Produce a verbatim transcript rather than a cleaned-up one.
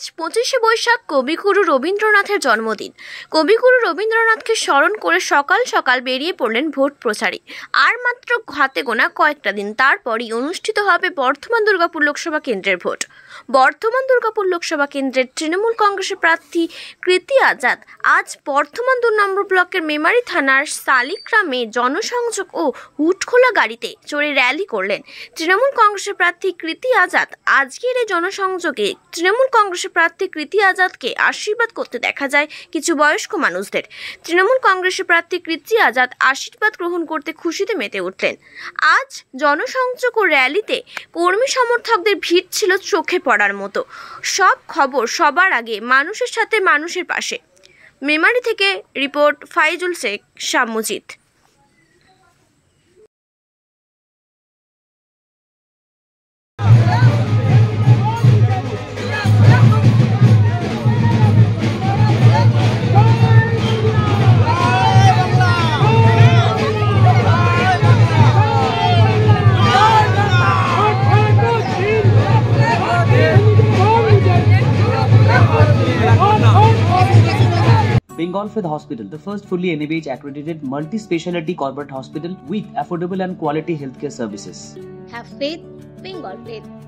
পঁচিশে বৈশাখ কবিগুরু রবীন্দ্রনাথের জন্মদিন। কবিগুরু রবীন্দ্রনাথকে স্মরণ করে সকাল সকাল বেরিয়ে পড়লেন ভোট প্রচারে। আর মাত্র হাতে গোনা কয়েকটা দিন, তারপরই অনুষ্ঠিত হবে বর্ধমান দুর্গাপুর লোকসভা কেন্দ্রের ভোট। বর্ধমান দুর্গাপুর লোকসভা কেন্দ্রের তৃণমূল কংগ্রেসের প্রার্থী কৃতি আজাদ আজ বর্ধমান দু নম্বর ব্লকের মেমারি থানার শালিগ্রামে জনসংযোগ ও হুটখোলা গাড়িতে চড়ে র্যালি করলেন। তৃণমূল কংগ্রেসের প্রার্থী কৃতি আজাদ আজকের এই জনসংযোগে তৃণমূল কংগ্রেসের প্রার্থী কৃতি আজাদকে আশীর্বাদ করতে দেখা যায় কিছু বয়স্ক মানুষদের। তৃণমূল কংগ্রেসের প্রার্থী কৃতি আজাদ আশীর্বাদ গ্রহণ করতে খুশিতে মেতে উঠলেন। আজ জনসংযোগ ও র্যালিতে কর্মী সমর্থকদের ভিড় ছিল চোখে পড়ার মতো। সব খবর সবার আগে, মানুষের সাথে মানুষের পাশে। মেমারি থেকে report Faizul Sheikh Shamujit. Bengal Fifth Hospital, the first fully N A B H accredited multi-speciality corporate hospital with affordable and quality healthcare services. Have faith, Bengal Faith.